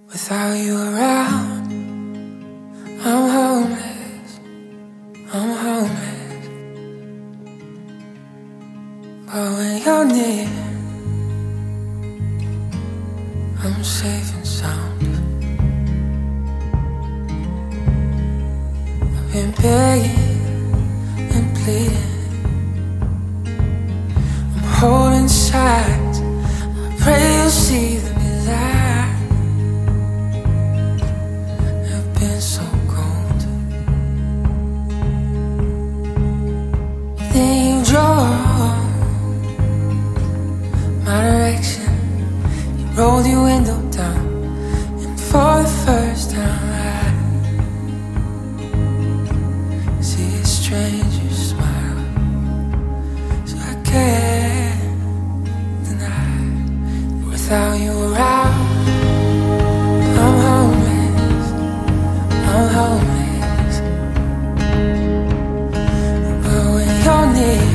Without you around, I'm homeless, I'm homeless. But when you're near, I'm safe and sound. I've been begging and pleading, I'm holding sides. I pray you'll see the light. I've been so cold. Then you drove my direction. You rolled your window down, and for the first time I see a stranger smile. So I can't deny, without you around, I'm homeless, I'm homeless. But when you're near,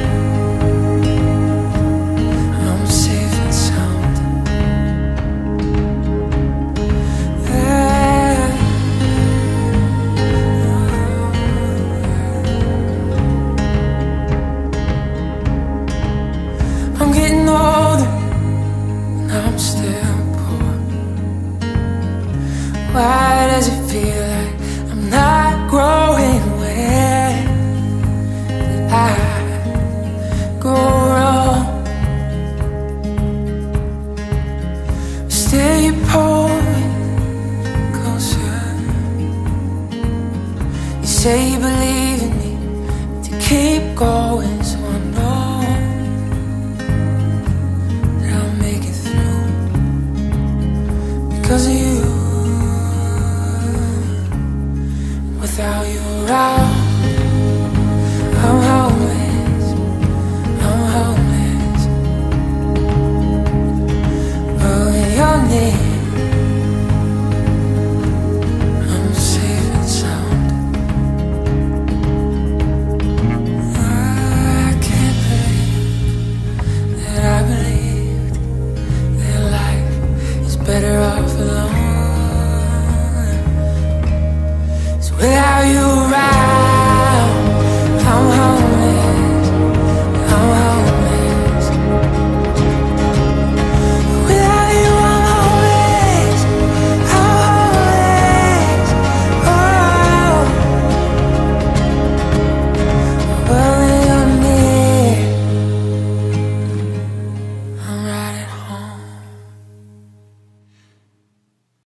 I'm safe and sound. I'm getting older, and I'm still poor. Why does it feel like I'm not growing? Where did I go wrong? Still you pull me closer. You say you believe in me, to keep going, so I know that I'll make it through because of you. Without you around, I'm homeless, I'm homeless. But when you're near, I'm safe and sound. I can't believe that I believed that life is better off alone. Without you around,